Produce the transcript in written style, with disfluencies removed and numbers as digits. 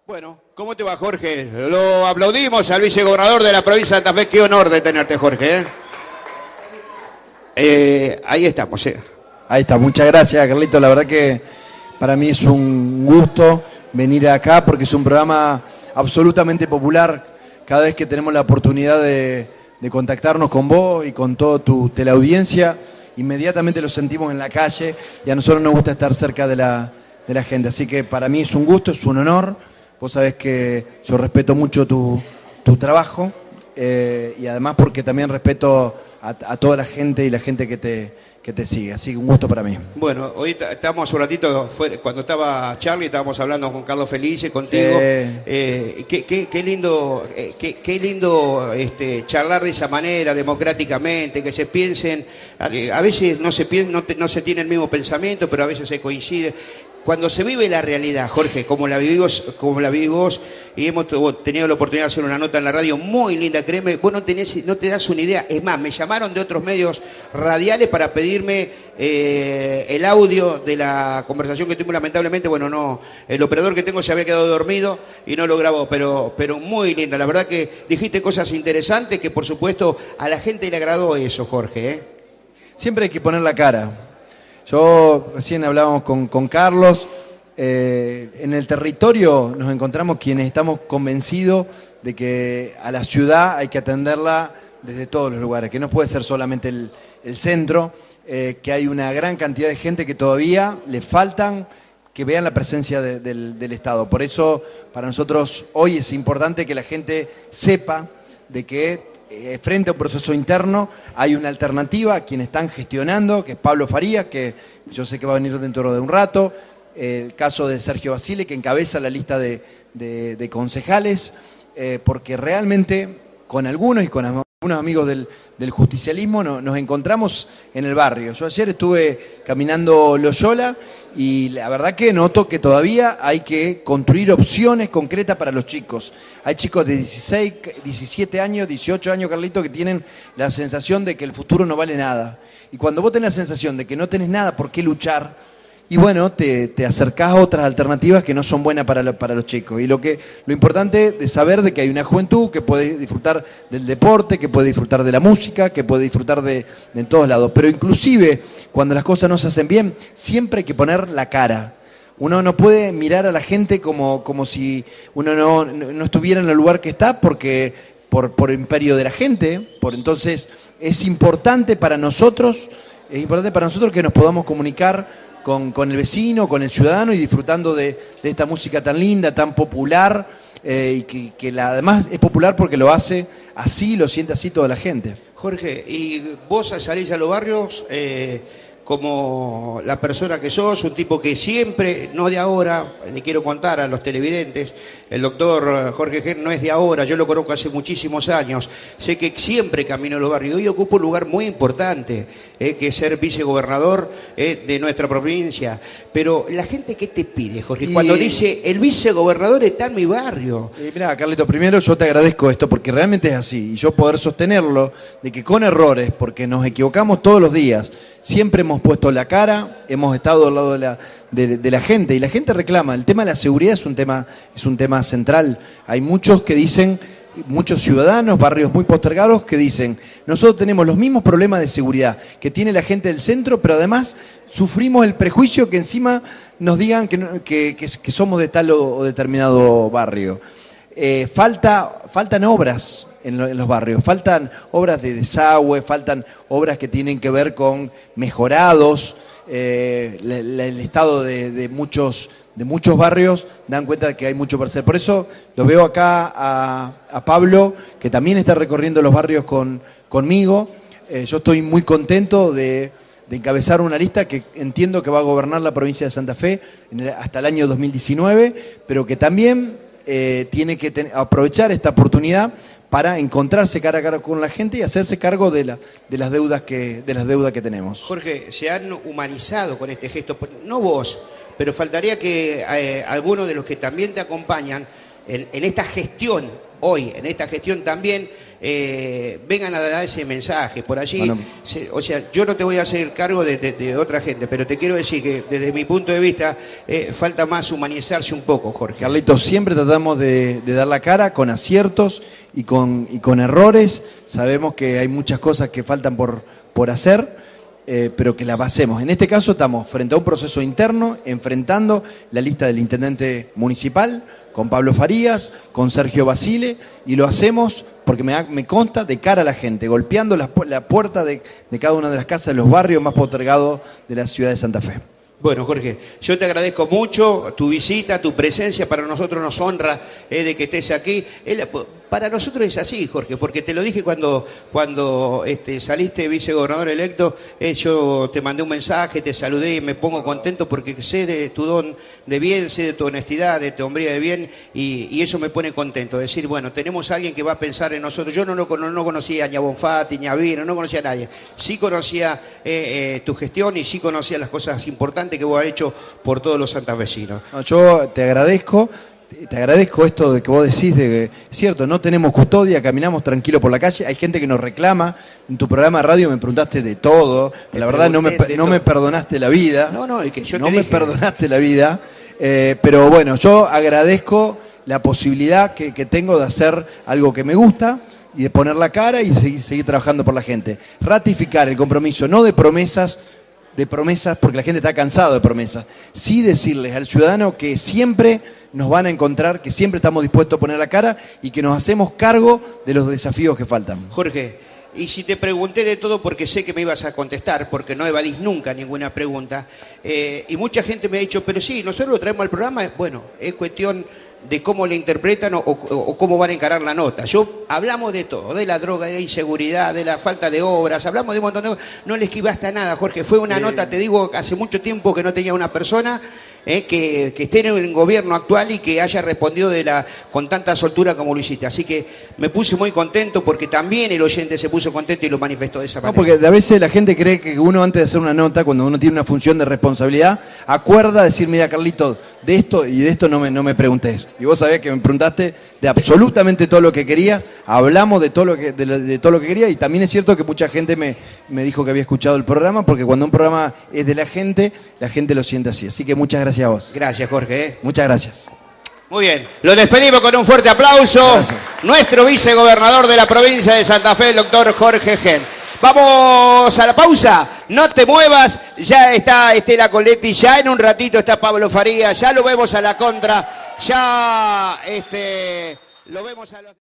Bueno, ¿cómo te va, Jorge? Lo aplaudimos al vicegobernador de la provincia de Santa Fe. Qué honor de tenerte, Jorge. Ahí estamos. Ahí está, muchas gracias, Carlito. La verdad que para mí es un gusto venir acá porque es un programa absolutamente popular. Cada vez que tenemos la oportunidad de contactarnos con vos y con toda tu teleaudiencia, inmediatamente lo sentimos en la calle y a nosotros nos gusta estar cerca de la gente. Así que para mí es un gusto, es un honor. Vos sabés que yo respeto mucho tu trabajo y además porque también respeto a toda la gente y la gente que te sigue. Así que un gusto para mí. Bueno, hoy estábamos hace un ratito, cuando estaba Charlie, estábamos hablando con Carlos Felice, contigo. Sí. Qué lindo charlar de esa manera, democráticamente, que se piensen, a veces no se tiene el mismo pensamiento, pero a veces se coincide. Cuando se vive la realidad, Jorge, como la vivís vos, y hemos tenido la oportunidad de hacer una nota en la radio muy linda, créeme, vos no te das una idea. Es más, me llamaron de otros medios radiales para pedirme el audio de la conversación que tuvimos. Lamentablemente, bueno, no, el operador que tengo se había quedado dormido y no lo grabó, pero muy linda. La verdad que dijiste cosas interesantes que, por supuesto, a la gente le agradó eso, Jorge. Siempre hay que poner la cara. Yo recién hablábamos con Carlos, en el territorio nos encontramos quienes estamos convencidos de que a la ciudad hay que atenderla desde todos los lugares, que no puede ser solamente el centro, que hay una gran cantidad de gente que todavía le faltan que vean la presencia del Estado. Por eso para nosotros hoy es importante que la gente sepa de que frente a un proceso interno hay una alternativa a quienes están gestionando, que es Pablo Farías, que yo sé que va a venir dentro de un rato, el caso de Sergio Basile, que encabeza la lista de concejales, porque realmente con algunos y con algunos amigos del justicialismo nos encontramos en el barrio. Yo ayer estuve caminando Loyola y la verdad que noto que todavía hay que construir opciones concretas para los chicos. Hay chicos de 16, 17 años, 18 años, Carlito, que tienen la sensación de que el futuro no vale nada. Y cuando vos tenés la sensación de que no tenés nada por qué luchar, y bueno, te acercás a otras alternativas que no son buenas para los chicos. Y lo importante de saber de que hay una juventud que puede disfrutar del deporte, que puede disfrutar de la música, que puede disfrutar de en todos lados. Pero inclusive, cuando las cosas no se hacen bien, siempre hay que poner la cara. Uno no puede mirar a la gente como si uno no estuviera en el lugar que está porque por imperio de la gente. Entonces, es importante para nosotros que nos podamos comunicar con el vecino, con el ciudadano y disfrutando de esta música tan linda, tan popular y que además es popular porque lo hace así, lo siente así toda la gente. Jorge, y vos salís a los barrios como la persona que sos, un tipo que siempre, no de ahora, le quiero contar a los televidentes, el doctor Jorge Gen no es de ahora, yo lo conozco hace muchísimos años, sé que siempre camino a los barrios, hoy ocupa un lugar muy importante, que es ser vicegobernador de nuestra provincia, pero la gente, ¿qué te pide, Jorge? Cuando dice, el vicegobernador está en mi barrio. Mirá, Carlito, primero yo te agradezco esto, porque realmente es así, y yo poder sostenerlo, de que con errores, porque nos equivocamos todos los días, siempre hemos puesto la cara, hemos estado al lado de la gente, y la gente reclama. El tema de la seguridad es un tema central. Hay muchos que dicen, muchos ciudadanos, barrios muy postergados, que dicen, nosotros tenemos los mismos problemas de seguridad que tiene la gente del centro, pero además sufrimos el prejuicio que encima nos digan que somos de tal o determinado barrio. Faltan obras en los barrios, faltan obras de desagüe, faltan obras que tienen que ver con mejorados, el estado de muchos barrios dan cuenta de que hay mucho por hacer. Por eso lo veo acá a Pablo, que también está recorriendo los barrios conmigo. Yo estoy muy contento de encabezar una lista que entiendo que va a gobernar la provincia de Santa Fe hasta el año 2019, pero que también tiene que aprovechar esta oportunidad para encontrarse cara a cara con la gente y hacerse cargo de las deudas que tenemos. Jorge, se han humanizado con este gesto, no vos, pero faltaría que algunos de los que también te acompañan en esta gestión, hoy, en esta gestión también vengan a dar ese mensaje. Por allí, bueno, o sea, yo no te voy a hacer cargo de otra gente, pero te quiero decir que desde mi punto de vista falta más humanizarse un poco, Jorge. Carlitos, siempre tratamos de dar la cara con aciertos y con errores. Sabemos que hay muchas cosas que faltan por hacer. Pero que la pasemos. En este caso estamos frente a un proceso interno, enfrentando la lista del intendente municipal, con Pablo Farías, con Sergio Basile, y lo hacemos porque me consta de cara a la gente, golpeando la puerta de cada una de las casas de los barrios más postergados de la ciudad de Santa Fe. Bueno, Jorge, yo te agradezco mucho tu visita, tu presencia, para nosotros nos honra de que estés aquí. Para nosotros es así, Jorge, porque te lo dije cuando saliste vicegobernador electo, yo te mandé un mensaje, te saludé y me pongo contento porque sé de tu don de bien, sé de tu honestidad, de tu hombría de bien, y eso me pone contento. Decir, bueno, tenemos a alguien que va a pensar en nosotros. Yo no conocía a Ñabonfati, ni a Vino, no conocía a nadie. Sí conocía tu gestión y sí conocía las cosas importantes que vos has hecho por todos los santafesinos. No, yo te agradezco esto de que vos decís, de que es cierto, no tenemos custodia, caminamos tranquilo por la calle, hay gente que nos reclama, en tu programa de radio me preguntaste de todo, la verdad no me perdonaste la vida, es que yo no me perdonaste la vida, pero bueno, yo agradezco la posibilidad que tengo de hacer algo que me gusta y de poner la cara y seguir trabajando por la gente. Ratificar el compromiso, no de promesas, porque la gente está cansada de promesas. Sí decirles al ciudadano que siempre nos van a encontrar, que siempre estamos dispuestos a poner la cara y que nos hacemos cargo de los desafíos que faltan. Jorge, y si te pregunté de todo porque sé que me ibas a contestar, porque no evadís nunca ninguna pregunta, y mucha gente me ha dicho, pero sí, nosotros lo traemos al programa, bueno, es cuestión de cómo le interpretan o cómo van a encarar la nota. Hablamos de todo, de la droga, de la inseguridad, de la falta de obras, hablamos de un montón de cosas. No le esquivaste a nada, Jorge. Fue una nota, te digo, hace mucho tiempo que no tenía una persona que esté en el gobierno actual y que haya respondido con tanta soltura como lo hiciste. Así que me puse muy contento porque también el oyente se puso contento y lo manifestó de esa manera. No, porque a veces la gente cree que uno antes de hacer una nota, cuando uno tiene una función de responsabilidad, acuerda decir, mira Carlito, de esto y de esto no me preguntes. Y vos sabés que me preguntaste de absolutamente todo lo que querías, hablamos de todo lo que quería, y también es cierto que mucha gente me dijo que había escuchado el programa, porque cuando un programa es de la gente lo siente así. Así que muchas gracias a vos. Gracias, Jorge. Muchas gracias. Muy bien, lo despedimos con un fuerte aplauso. Gracias. Nuestro vicegobernador de la provincia de Santa Fe, el doctor Jorge Gen. Vamos a la pausa, no te muevas, ya está Estela Coletti, ya en un ratito está Pablo Farías, ya lo vemos a la contra, ya lo vemos a los...